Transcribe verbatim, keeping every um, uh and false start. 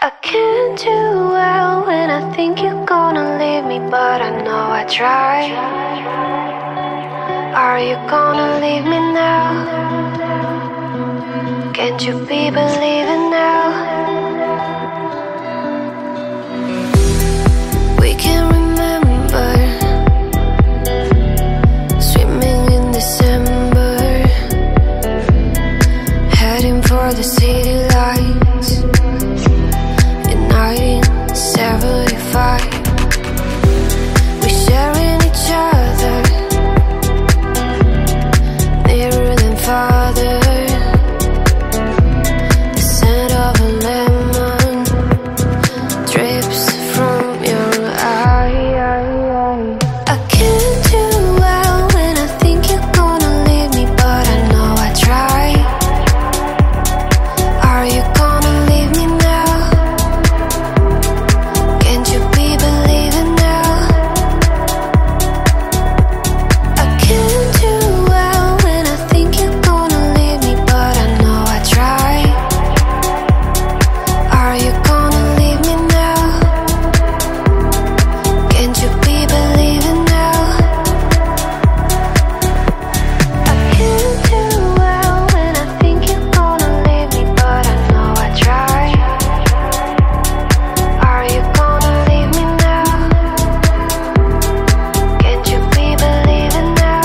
I can't do well when I think you're gonna leave me, but I know I try. Are you gonna leave me now? Can't you be believing now? We can remember swimming in December, heading for the city lights in nineteen seventy-five. We sharing each other nearer than farther. The scent of a lemon drips from your eye. I can't do well when I think you're gonna leave me, but I know I try. Are you gonna leave me now? Can't you be believing now? I can't do well when I think you're gonna leave me, but I know I try. Are you gonna leave me now? Can't you be believing now? I can't do well when I think you're gonna leave me, but I know I try. Are you gonna leave me now? Can't you be believing now?